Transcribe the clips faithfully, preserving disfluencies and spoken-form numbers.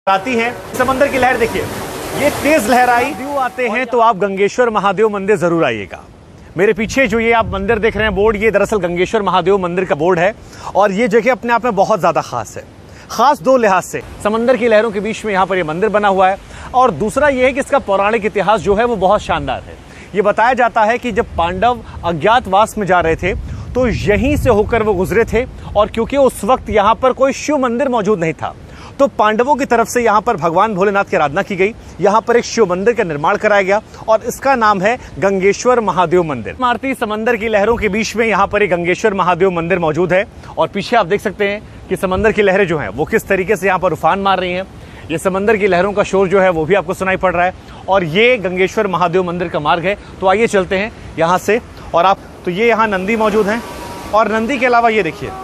आती हैं। समंदर की लहर देखिए, ये तेज लहर आई। व्यू आते हैं तो आप गंगेश्वर महादेव मंदिर जरूर आइएगा। मेरे पीछे जो ये आप मंदिर देख रहे हैं बोर्ड, ये दरअसल गंगेश्वर महादेव मंदिर का बोर्ड है और ये जगह अपने आप में बहुत ज्यादा खास है। खास दो लिहाज से, समंदर की लहरों के बीच में यहाँ पर ये मंदिर बना हुआ है और दूसरा ये है कि इसका पौराणिक इतिहास जो है वो बहुत शानदार है। ये बताया जाता है कि जब पांडव अज्ञातवास में जा रहे थे तो यहीं से होकर वो गुजरे थे और क्योंकि उस वक्त यहाँ पर कोई शिव मंदिर मौजूद नहीं था तो पांडवों की तरफ से यहाँ पर भगवान भोलेनाथ की आराधना की गई। यहाँ पर एक शिव मंदिर का निर्माण कराया गया और इसका नाम है गंगेश्वर महादेव मंदिर। मारती समंदर की लहरों के बीच में यहाँ पर एक गंगेश्वर महादेव मंदिर मौजूद है और पीछे आप देख सकते हैं कि समंदर की लहरें जो हैं वो किस तरीके से यहाँ पर उफान मार रही हैं। ये समंदर की लहरों का शोर जो है वो भी आपको सुनाई पड़ रहा है और ये गंगेश्वर महादेव मंदिर का मार्ग है। तो आइए चलते हैं यहाँ से। और आप तो ये यहाँ नंदी मौजूद हैं और नंदी के अलावा ये देखिए,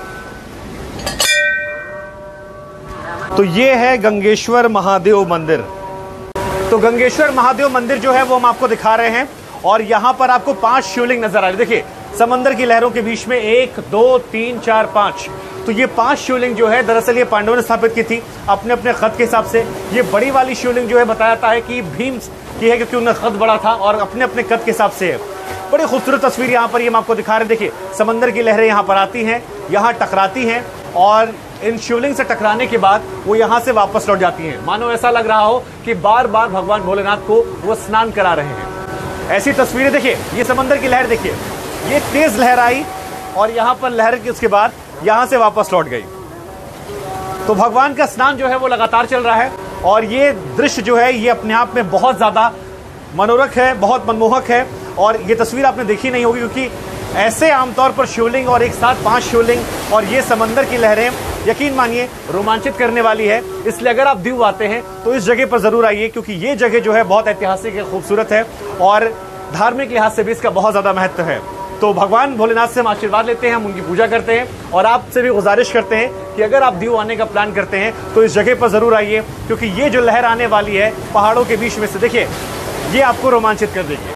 तो ये है गंगेश्वर महादेव मंदिर। तो गंगेश्वर महादेव मंदिर जो है वो हम आपको दिखा रहे हैं और यहाँ पर आपको पांच शिवलिंग नजर आ रहे हैं। देखिए समंदर की लहरों के बीच में एक दो तीन चार पांच, तो ये पांच शिवलिंग जो है दरअसल ये पांडवों ने स्थापित की थी अपने अपने खत के हिसाब से। ये बड़ी वाली शिवलिंग जो है बताया जाता है कि भीम की है क्योंकि उनका खत बड़ा था और अपने अपने खत के हिसाब से है। बड़ी खूबसूरत तस्वीर यहाँ पर ये हम आपको दिखा रहे हैं। देखिए समंदर की लहरें यहाँ पर आती हैं, यहाँ टकराती हैं और इन शिवलिंग से टकराने के बाद वो यहाँ से वापस लौट जाती हैं। मानो ऐसा लग रहा हो कि बार बार भगवान भोलेनाथ को वो स्नान करा रहे हैं। ऐसी तस्वीरें देखिए, ये समंदर की लहर देखिए, ये तेज लहर आई और यहाँ पर लहर के उसके बाद यहाँ से वापस लौट गई। तो भगवान का स्नान जो है वो लगातार चल रहा है और ये दृश्य जो है ये अपने आप में बहुत ज्यादा मनोरक है, बहुत मनमोहक है। और ये तस्वीर आपने देखी नहीं होगी क्योंकि ऐसे आमतौर पर शिवलिंग और एक साथ पांच शिवलिंग और ये समंदर की लहरें यकीन मानिए रोमांचित करने वाली है। इसलिए अगर आप दीव आते हैं तो इस जगह पर जरूर आइए क्योंकि ये जगह जो है बहुत ऐतिहासिक है, खूबसूरत है और धार्मिक लिहाज से भी इसका बहुत ज्यादा महत्व है। तो भगवान भोलेनाथ से हम आशीर्वाद लेते हैं, हम उनकी पूजा करते हैं और आपसे भी गुजारिश करते हैं कि अगर आप दीव आने का प्लान करते हैं तो इस जगह पर जरूर आइए क्योंकि ये जो लहर आने वाली है पहाड़ों के बीच में से, देखिए ये आपको रोमांचित कर देगी।